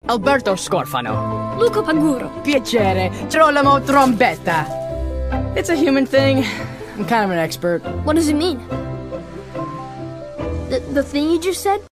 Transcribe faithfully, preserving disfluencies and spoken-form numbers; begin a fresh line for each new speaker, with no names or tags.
Alberto Scorfano.
Luca Paguro.
Piacere. Girolamo Trombetta. It's a human thing. I'm kind of an expert.
What does it mean? The, the thing you just said?